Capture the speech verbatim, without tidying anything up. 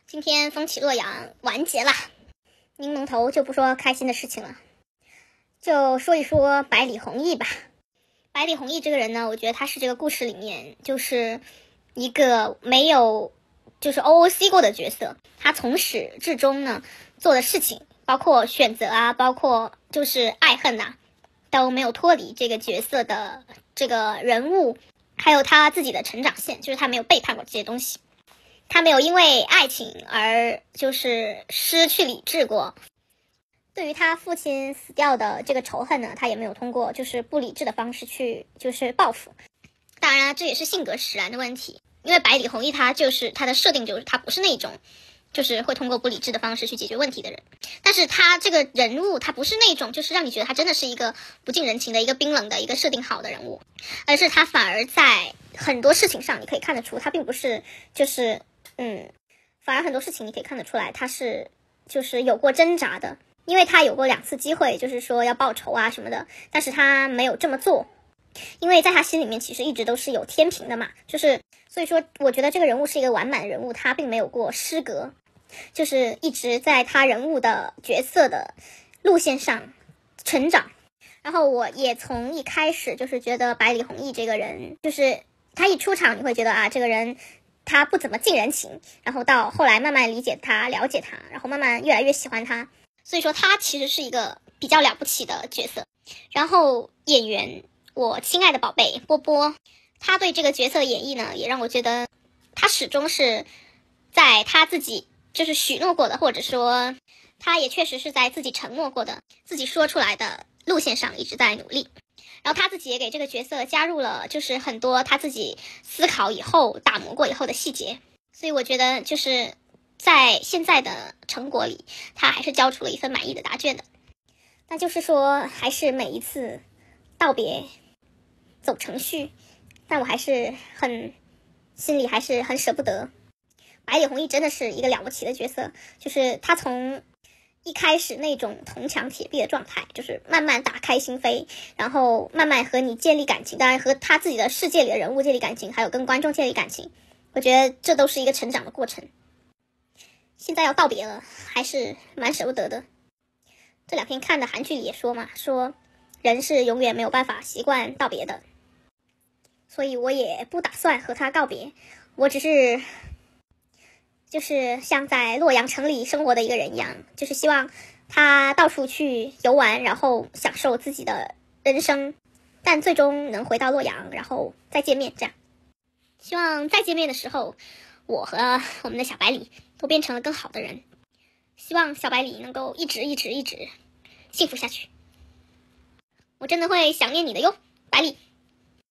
今天风起洛阳完结啦，柠檬头就不说开心的事情了，就说一说百里弘毅吧。百里弘毅这个人呢，我觉得他是这个故事里面就是一个没有就是 O O C 过的角色，他从始至终呢做的事情，包括选择啊，包括就是爱恨呐、啊，都没有脱离这个角色的这个人物，还有他自己的成长线，就是他没有背叛过这些东西。他没有因为爱情而就是失去理智过，对于他父亲死掉的这个仇恨呢，他也没有通过就是不理智的方式去就是报复。当然这也是性格使然的问题，因为百里弘毅他就是他的设定就是他不是那种就是会通过不理智的方式去解决问题的人，但是他这个人物他不是那种就是让你觉得他真的是一个不近人情的一个冰冷的一个设定好的人物，而是他反而在很多事情上你可以看得出他并不是就是嗯，反而很多事情你可以看得出来他是就是有过挣扎的，因为他有过两次机会就是说要报仇啊什么的，但是他没有这么做，因为在他心里面其实一直都是有天平的嘛，就是所以说我觉得这个人物是一个完满的人物，他并没有过失格，就是一直在他人物的角色的路线上成长。然后我也从一开始就是觉得百里弘毅这个人，就是他一出场你会觉得啊这个人他不怎么近人情，然后到后来慢慢理解他了解他，然后慢慢越来越喜欢他，所以说他其实是一个比较了不起的角色。然后演员我亲爱的宝贝波波，他对这个角色的演绎呢也让我觉得他始终是在他自己就是许诺过的，或者说他也确实是在自己承诺过的自己说出来的路线上一直在努力，然后他自己也给这个角色加入了就是很多他自己思考以后打磨过以后的细节，所以我觉得就是在现在的成果里他还是交出了一份满意的答卷的。那就是说还是每一次道别走程序，但我还是很心里还是很舍不得。百里弘毅真的是一个了不起的角色，就是他从一开始那种铜墙铁壁的状态，就是慢慢打开心扉，然后慢慢和你建立感情，当然和他自己的世界里的人物建立感情，还有跟观众建立感情，我觉得这都是一个成长的过程。现在要道别了，还是蛮舍不得的。这两天看的韩剧里也说嘛，说人是永远没有办法习惯道别的，所以我也不打算和他告别，我只是就是像在洛阳城里生活的一个人一样，就是希望他到处去游玩，然后享受自己的人生，但最终能回到洛阳，然后再见面，这样希望再见面的时候我和我们的小百里都变成了更好的人，希望小百里能够一直一直一直幸福下去，我真的会想念你的哟，百里。